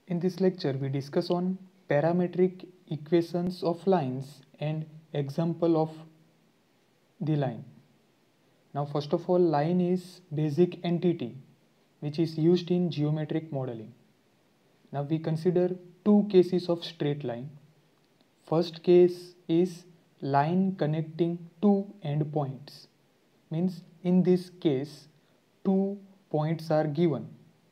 In this lecture, we discuss on parametric equations of lines and example of the line. Now, first of all, line is basic entity which is used in geometric modeling. Now, we consider two cases of straight line. First case is line connecting two endpoints. Means in this case, 2 points are given.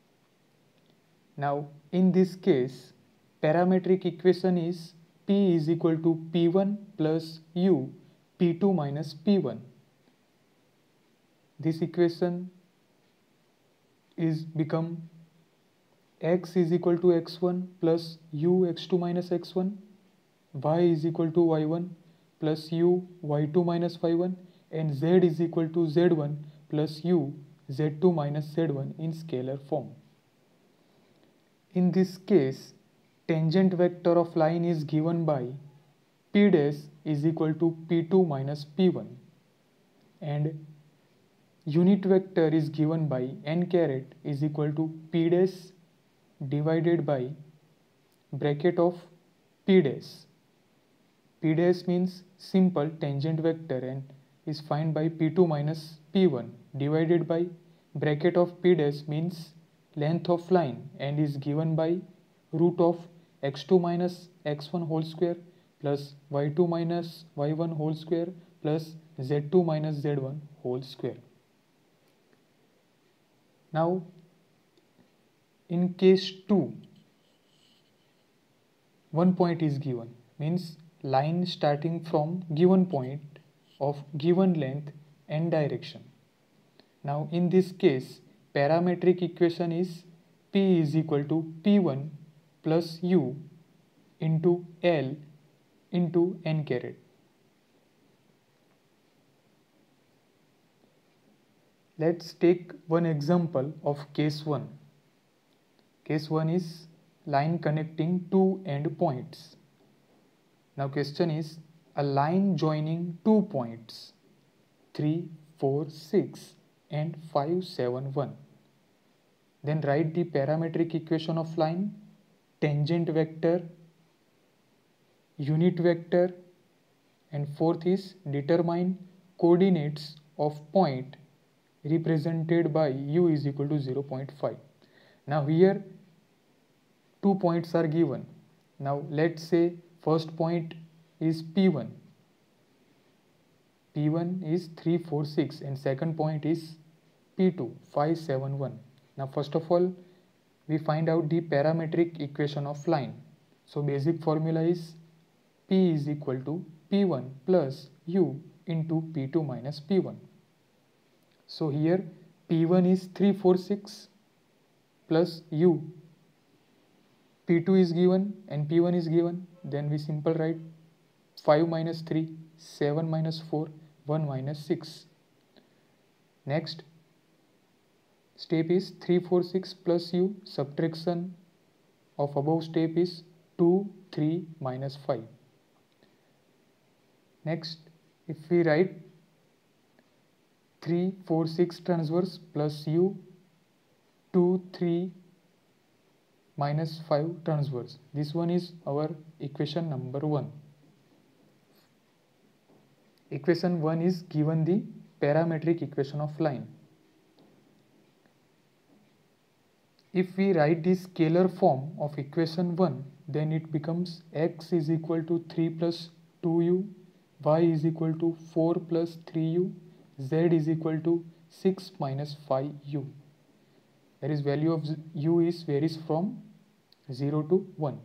Now, in this case, parametric equation is P is equal to P1 plus U, P2 minus P1. This equation is become X is equal to X1 plus U X2 minus X1, Y is equal to Y1 plus U Y2 minus Y1, and Z is equal to Z1 plus U Z2 minus Z1 in scalar form. In this case, tangent vector of line is given by P dash is equal to P2 minus P1, and unit vector is given by n caret is equal to P dash divided by bracket of P dash. P dash means simple tangent vector and is found by P2 minus P1 divided by bracket of P dash means length of line and is given by root of x2 minus x1 whole square plus y2 minus y1 whole square plus z2 minus z1 whole square. Now, in case 2, 1 point is given, means line starting from given point of given length and direction. Now, in this case, parametric equation is P is equal to P1 plus U into L into n caret. Let's take one example of case 1. Case 1 is line connecting two endpoints. Now question is a line joining 2 points 3, 4, 6 and 5, 7, 1. Then write the parametric equation of line, tangent vector, unit vector, and fourth is determine coordinates of point represented by u is equal to 0.5. Now here 2 points are given. Now let's say first point is P1. P1 is 3, 4, 6 and second point is P2 5, 7, 1. Now first of all we find out the parametric equation of line. So basic formula is P is equal to P1 plus U into P2 minus P1. So here P1 is 3, 4, 6 plus U. P2 is given and P1 is given. Then we simple write 5 minus 3, 7 minus 4, 1 minus 6. Next step is 3, 4, 6 plus U. Subtraction of above step is 2, 3 minus 5. Next, if we write 3, 4, 6 transverse plus U, 2, 3 minus 5 transverse. This one is our equation number 1. Equation 1 is given the parametric equation of line. If we write the scalar form of equation 1, then it becomes x is equal to 3 plus 2u, y is equal to 4 plus 3u, z is equal to 6 minus 5u. That is value of u is varies from 0 to 1.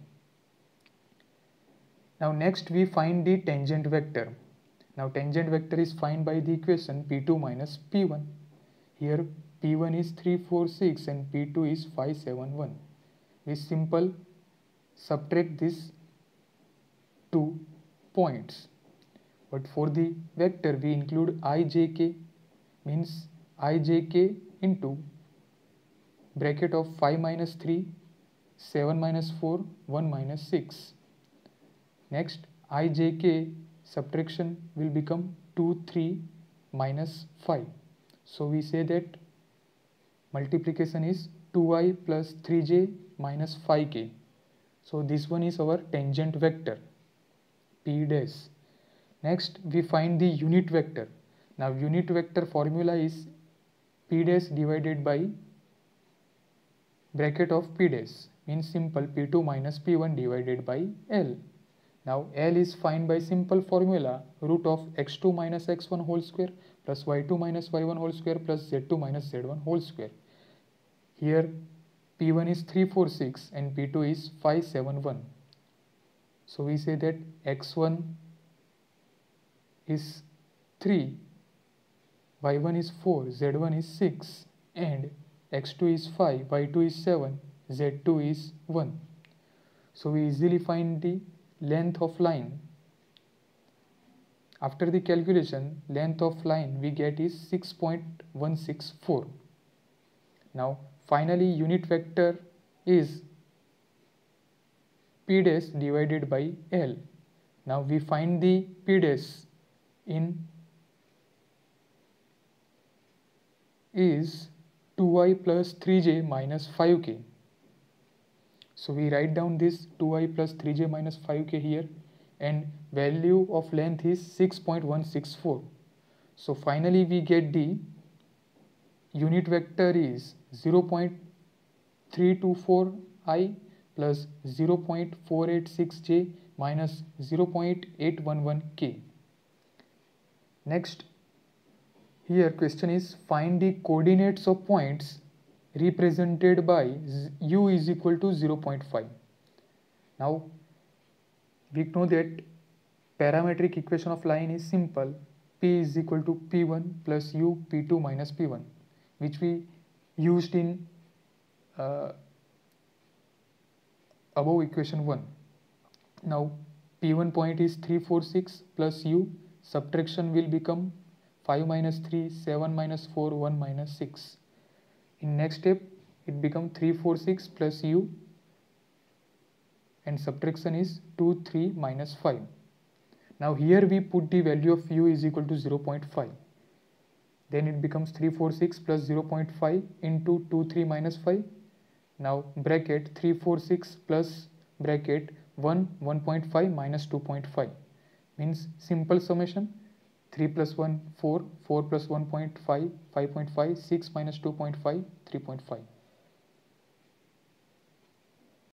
Now next we find the tangent vector. Now tangent vector is found by the equation P2 minus P1. Here P1 is 3, 4, 6 and P2 is 5, 7, 1. We simple subtract these 2 points. But for the vector we include ijk, means ijk into bracket of 5 minus 3, 7 minus 4, 1 minus 6. Next ijk subtraction will become 2, 3 minus 5. So we say that multiplication is 2i plus 3j minus 5k. So this one is our tangent vector P dash. Next we find the unit vector. Now unit vector formula is P dash divided by bracket of P dash, means simple P2 minus P1 divided by L. Now L is found by simple formula root of x2 minus x1 whole square plus y2 minus y1 whole square plus z2 minus z1 whole square. Here P1 is 346 and P2 is 571. So we say that x1 is 3, y1 is 4, z1 is 6 and x2 is 5, y2 is 7, z2 is 1. So we easily find the length of line. After the calculation, length of line we get is 6.164. Now finally unit vector is P dash divided by L. Now we find the P dash in is 2i plus 3j minus 5k. So we write down this 2i plus 3j minus 5k here, and value of length is 6.164. So finally we get the unit vector is 0.324i plus 0.486j minus 0.811k. Next, here question is find the coordinates of points represented by u is equal to 0.5. Now we know that parametric equation of line is simple, p is equal to p1 plus u p2 minus p1, which we used in above equation 1. Now p1 point is 346 plus u, subtraction will become 5 minus 3, 7 minus 4, 1 minus 6. In next step it become 346 plus u and subtraction is 2, 3 minus 5. Now here we put the value of u is equal to 0.5. Then it becomes 346 plus 0.5 into 2, 3 minus 5. Now bracket 346 plus bracket 1.5 minus 2.5, means simple summation 3 plus 1 4, 4 plus 1.5 5.5, 6 minus 2.5 3.5.